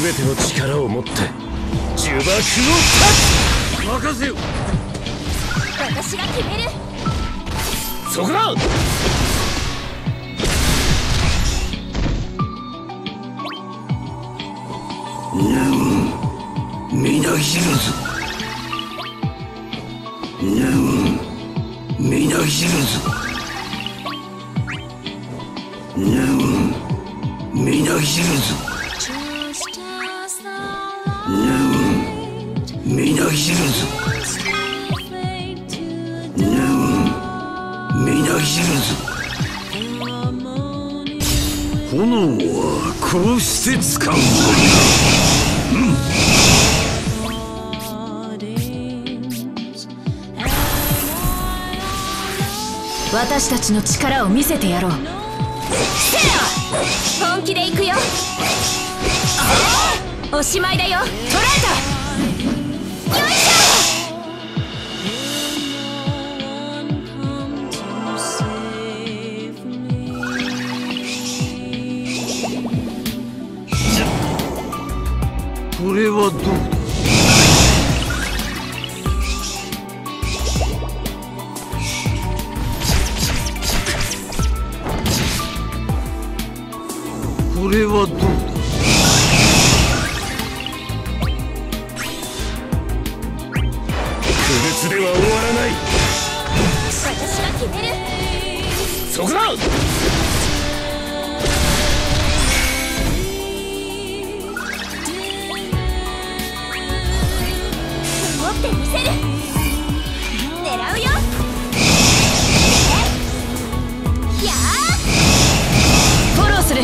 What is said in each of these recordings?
全ての力を持って呪縛を断つ。任せよ。 私が決める。 そこだ。 みなぎるぞ。みなぎるぞ。みなぎるぞ。みなぎるぞ。みなぎるぞ。炎はこうして使うんだ。 私たちの力を見せてやろう。セラ、本気で行くよ。おしまいだよ。捉えた。よいしょ。 これはどうだ。これはどうだ。 不滅では終わらない。 私が決める。 そこだ。 持ってみせる。狙うよ。やあ、フォローする。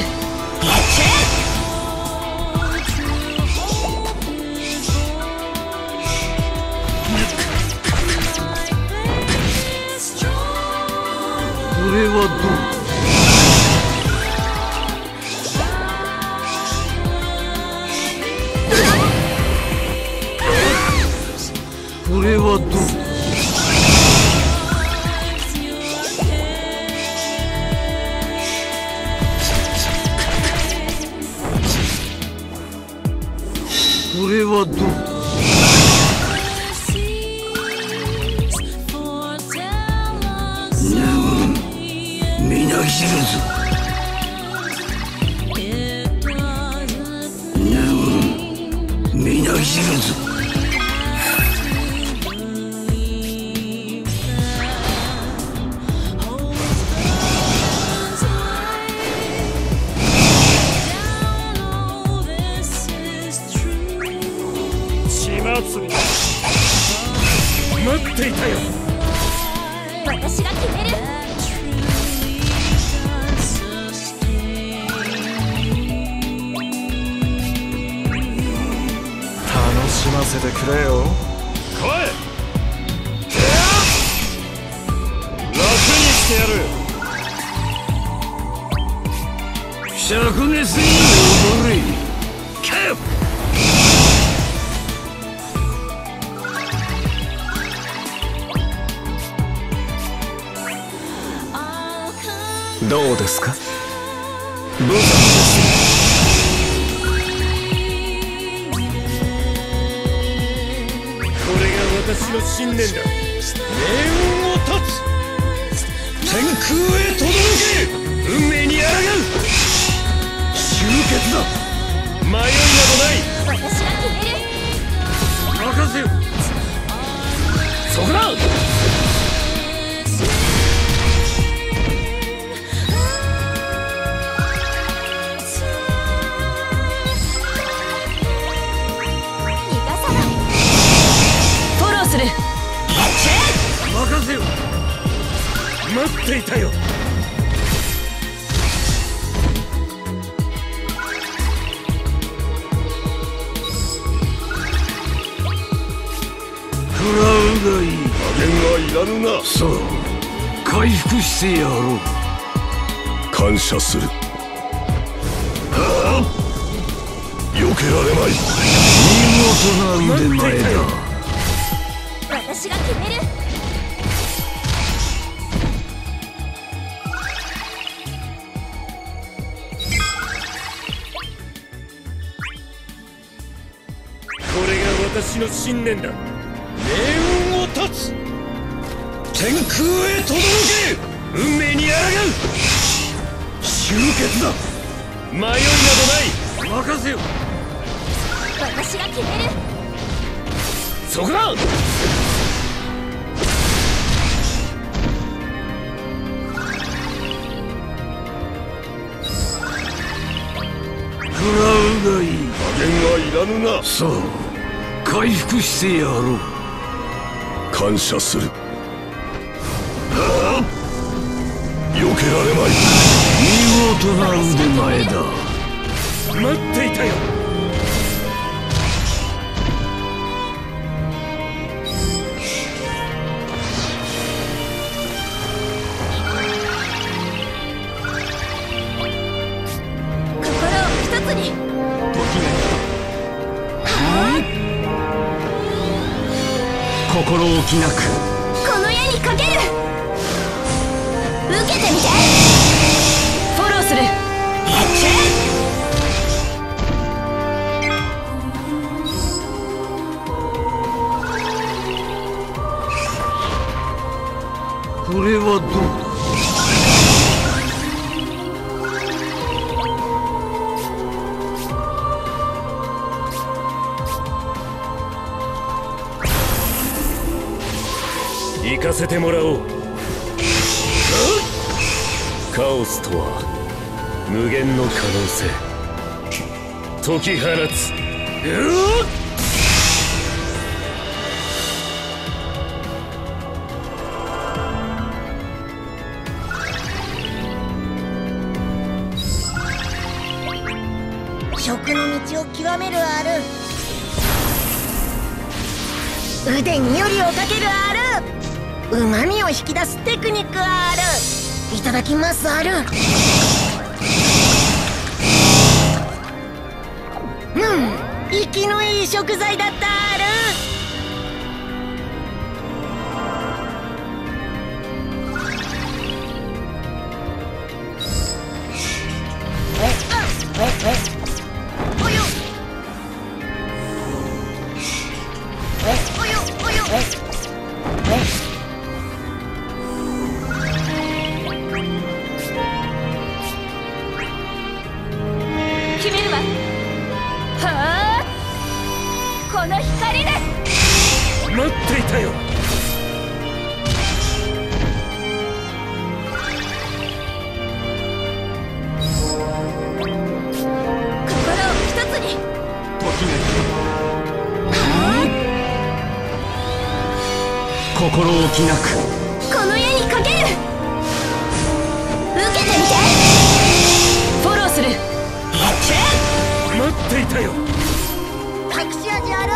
これはどうだ。これはどうだ。これはどうだ。みなぎるぞ。みなぎるぞ。 待っていたよ。 私が決める。 楽しませてくれよ。来い。楽にしてやる。 灼熱に踊れ。キャップ。 どうですか。無残です。これが私の信念だ。命運を断つ。天空へ届け。運命に抗う。終結だ。迷いなどない。 私が決める。 任せよ。そこだ。任せよ。待っていたよ。 食らうがいい。 加減はいらぬな。 さあ、回復してやろう。 感謝する。はあ、避けられまい。 見事な腕前だ。 私が決める。 私の信念だ。命運を断つ。天空へ轟け。運命に抗う。終結だ。迷いなどない。任せよ。 私が決める。 そこだ。 食らうがいい。 加減はいらぬな。 さあ回復してやろう。 感謝する。はあ、避けられまい。 見事な腕前だ。 待っていたよ。 心置きなくこの矢にかける。受けてみて。フォローする。 これはどうだ。 行かせてもらおう。カオスとは無限の可能性。解き放つ。 食の道を極めるある。腕によりをかけるある。旨味を引き出すテクニックある。いただきますある。生きのいい食材だったある。およおよおよ。 決めるわ。はあ、この光で。 待っていたよ。 心を一つに。 心置きなくこの矢にかける。受けてみて。フォローする。 待っていたよ。 隠し味ある。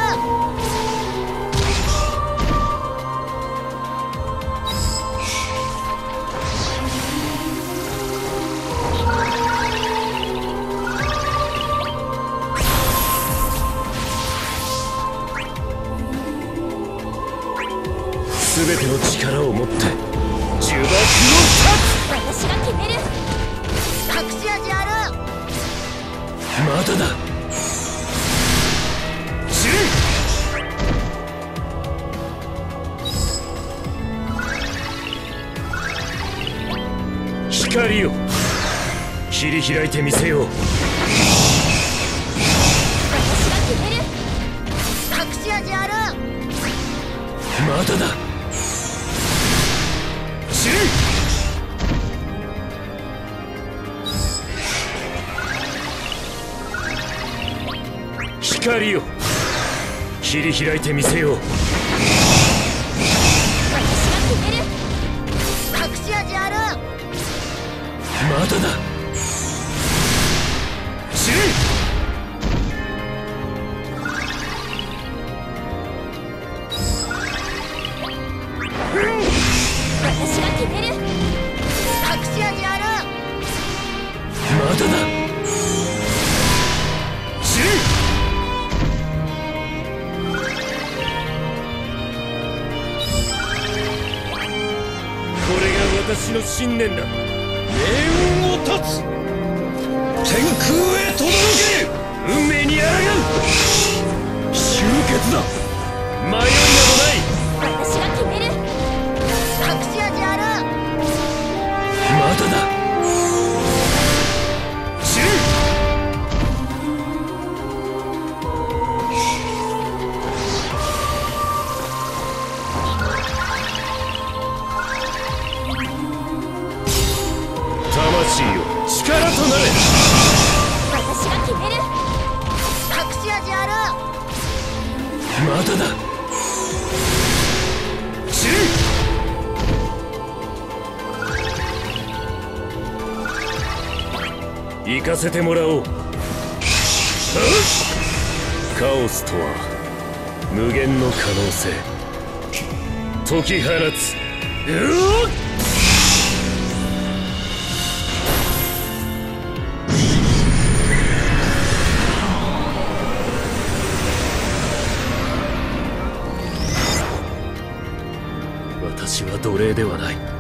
全ての力を持って呪縛を断つ。 私が決める。 隠し味ある。 まだだ。死ね。光を切り開いてみせよう。 私が決める。 隠し味ある。 まだだ。死ね。光を切り開いてみせよう。 私が決める。 隠し味ある。 まだだ。死ね。 私が決める。 隠し味ある。 まだだ。死ね。これが私の信念だ。命運を断つ。天空へ轟け。運命に抗う。終結だ。 まだだ。 散れ。行かせてもらおう。カオスとは無限の可能性。解き放つ。私は奴隷ではない。